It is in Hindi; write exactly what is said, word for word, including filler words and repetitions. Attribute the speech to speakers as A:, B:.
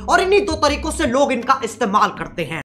A: और इन्हीं दो तरीकों से लोग इनका इस्तेमाल करते हैं।